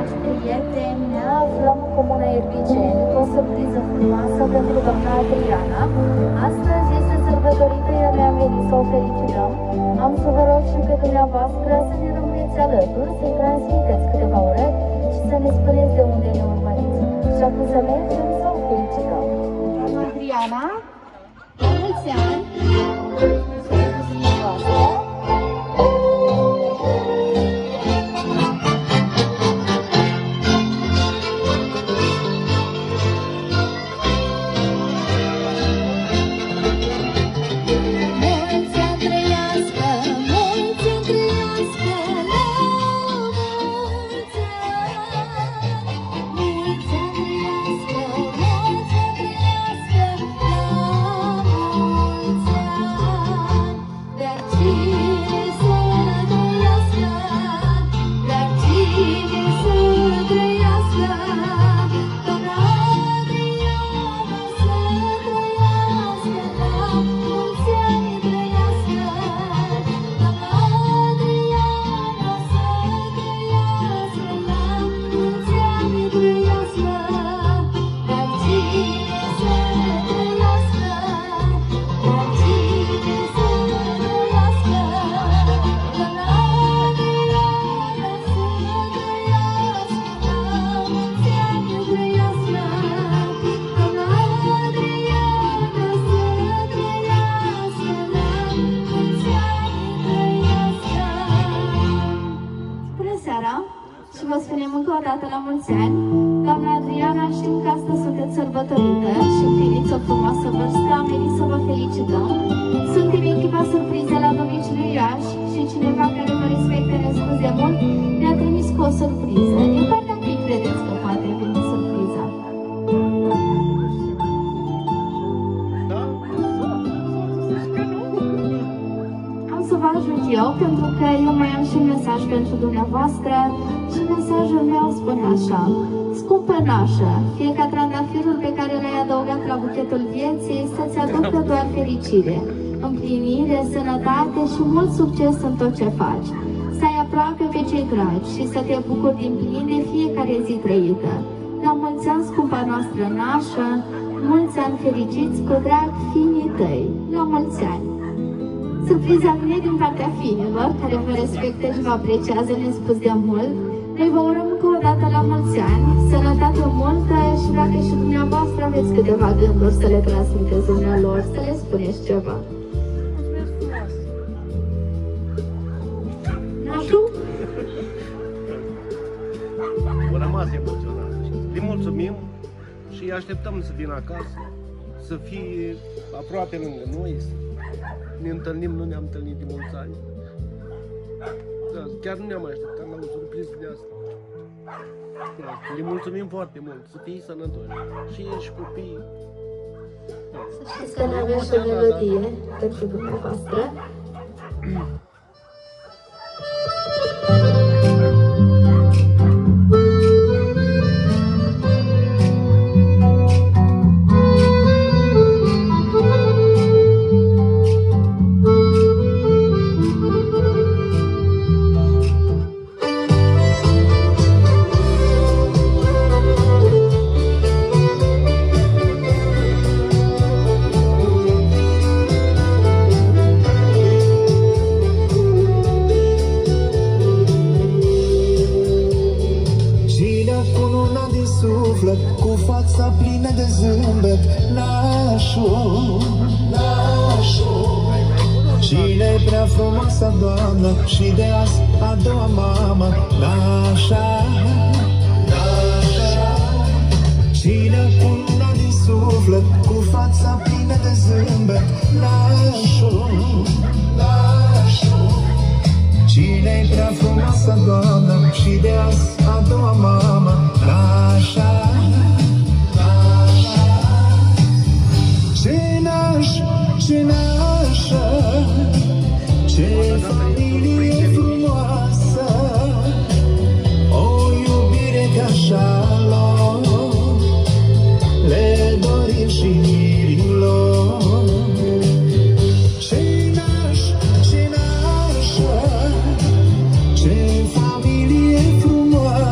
dragi prieteni, ne aflăm în Comuna Irbiceni cu o surpriză frumoasă pentru doamna Adriana. Astăzi este sărbătorită, iar ne-am venit să o felicităm. Am să vă rog și pe dumneavoastră să ne rămâneți alături, să-i transmiteți câteva urări și să ne spuneți de unde ne urmăriți. Și acum să mergem să o felicităm. Doamna Adriana, la mulți ani! Și vă spunem încă o dată la mulți ani. Doamna Adriana, știm că astăzi sunteți sărbătorită și împliniți o frumoasă vârstă. Am venit să vă felicităm. Suntem echipa surprize la domiciliul Iași și cineva care vă respectă, ne scuze mult, ne-a trimis cu o surpriză. Din partea cui credeți că poate veni surpriza? Am să vă ajut eu, pentru că eu mai am și un mesaj pentru dumneavoastră. Și mesajul meu spune așa: scumpă nașă, fie ca trandafirul pe care l-ai adăugat la buchetul vieții să-ți aducă doar fericire, împlinire, sănătate și mult succes în tot ce faci. Să ai aproape pe cei dragi și să te bucuri din plin de fiecare zi trăită. La mulți ani, scumpa noastră nașă, mulți ani fericiți cu drag fiii tăi. La mulți ani! Surpriza vine din partea fiilor, care vă respectă și vă apreciază nespus de mult. Noi vă urăm încă o dată la mulți ani, sănătate multă și dacă și dumneavoastră aveți câteva gânduri să le transmiteți dumnealor, să le spuneți ceva. Nașu? Am rămas emoționat. Îi mulțumim și așteptăm să vină acasă, să fie aproape lângă noi, să ne întâlnim, nu ne-am întâlnit de mulți ani. Da, chiar nu ne-am așteptat la o surpriză de asta. Le mulțumim foarte mult, să fii sănătoși și ei și copiii. Să știți că ne avem și o melodie pentru dumneavoastră. Cu fața plină de zâmbet, nașu, nașu. Cine-i prea frumoasă doamnă și de azi a doua mamă, nașa, nașa. Cine cu luna din suflet, cu fața plină de zâmbet, nașu, nașu. Cine-i prea frumoasă doamnă și de azi a doua mamă, nașa. Ce nașă, ce familie frumoasă, o iubire ca așa le dorim și mirilor. Ce nașă, ce familie frumoasă,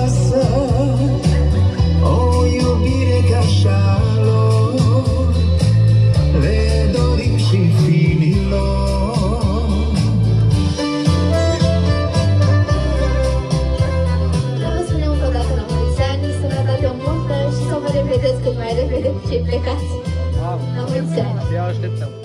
revedeți cât mai repede cu cei plecați. La mulți ani! Te așteptăm!